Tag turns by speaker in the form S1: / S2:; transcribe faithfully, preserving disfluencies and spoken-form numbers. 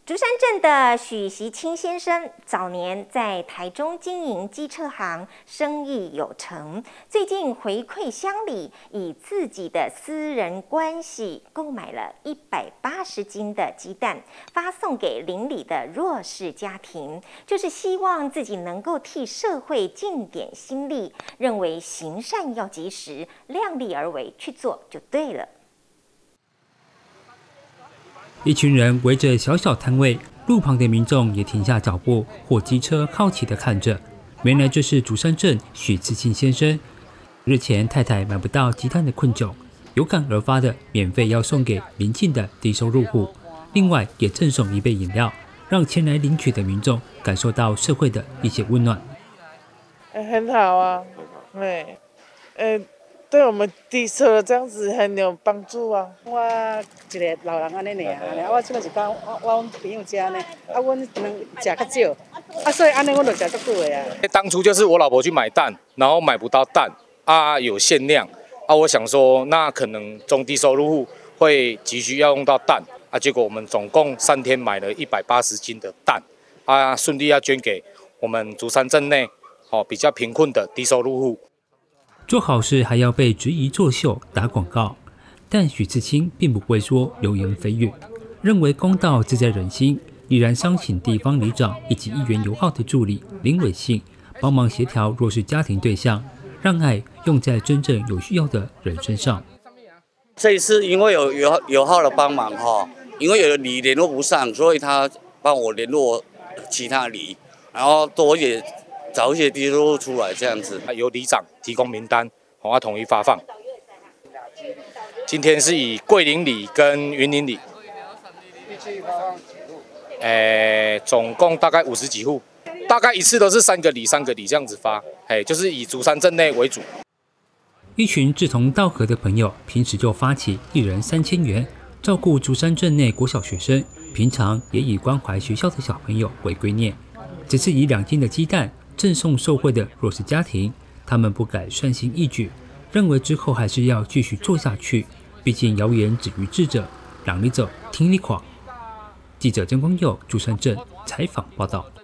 S1: 竹山镇的许习清先生早年在台中经营机车行，生意有成。最近回馈乡里，以自己的私人关系购买了一百八十斤的鸡蛋，发送给邻里的弱势家庭，就是希望自己能够替社会尽点心力。认为行善要及时，量力而为，去做就对了。
S2: 一群人围着小小摊位，路旁的民众也停下脚步或机车，好奇地看着。原来这是竹山镇许自庆先生日前太太买不到鸡蛋的困窘，有感而发的免费要送给邻近的低收入户，另外也赠送一杯饮料，让前来领取的民众感受到社会的一些温暖。
S3: 很好啊，对，呃。 对我们低收这样子很有帮助啊！我一个老人安尼尔，啊，我即摆是到我我朋友家呢，啊，阮能食较少，啊，所以安尼我就食足久的啊。
S4: 当初就是我老婆去买蛋，然后买不到蛋啊，有限量啊，我想说那可能中低收入户会急需要用到蛋啊，结果我们总共三天买了一百八十斤的蛋啊，顺利要捐给我们竹山镇内哦比较贫困的低收入户。
S2: 做好事还要被质疑作秀、打广告，但许自清并不会说流言蜚语，认为公道自在人心，依然商请地方里长以及议员友好的助理林伟信帮忙协调弱势家庭对象，让爱用在真正有需要的人身上。
S5: 这一次因为有友友好的帮忙哈，因为有的里联络不上，所以他帮我联络其他里，然后多一点。 找一些低收入出来，这样子
S4: 由里长提供名单，我要统一发放。今天是以桂林里跟云林里，诶，总共大概五十几户，大概一次都是三个里、三个里这样子发，哎，就是以竹山镇内为主。
S2: 一群志同道合的朋友，平时就发起一人三千元，照顾竹山镇内国小学生，平常也以关怀学校的小朋友为圭臬。这次以两斤的鸡蛋。 赠送受惠的弱势家庭，他们不敢善心义举，认为之后还是要继续做下去。毕竟谣言止于智者，让你走，听你狂。记者曾光佑竹山镇采访报道。